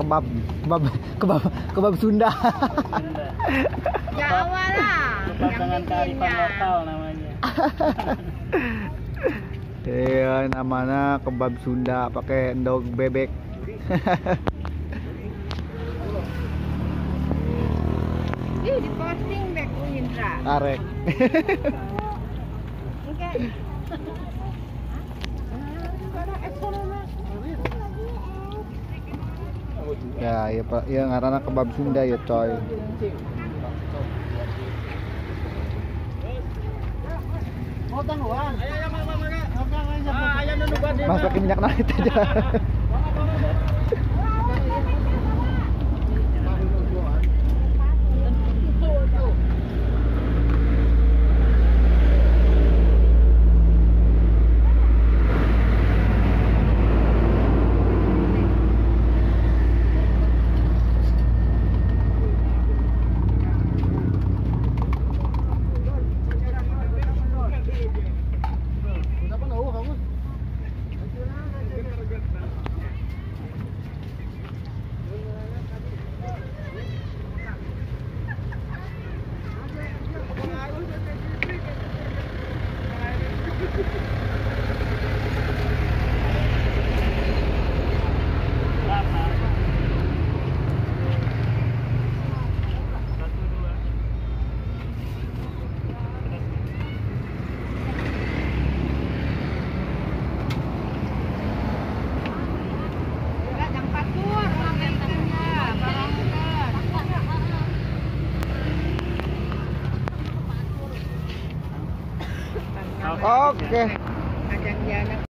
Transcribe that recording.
kebab kebab kebab kebab Sunda. Jawa lah. Kebab dengan kearifan lokal namanya. Iya, namanya kebab Sunda pakai endog bebek. Ih, diposting deh ku Indra. Arek. Oke. Ya, ya Pak, ya ngaranna kebab Sunda ya, coy. Mas pakai minyak naik aja. Oke. Ajak jalan.